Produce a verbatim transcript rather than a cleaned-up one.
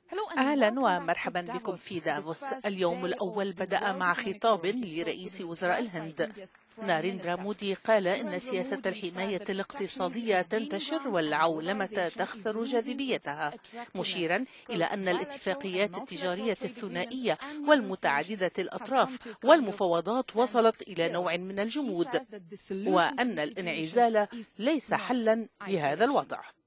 أهلا ومرحبا بكم في دافوس. اليوم الأول بدأ مع خطاب لرئيس وزراء الهند. ناريندرا مودي قال إن سياسة الحماية الاقتصادية تنتشر والعولمة تخسر جاذبيتها، مشيرا إلى أن الاتفاقيات التجارية الثنائية والمتعددة الأطراف والمفاوضات وصلت إلى نوع من الجمود، وأن الانعزال ليس حلا لهذا الوضع.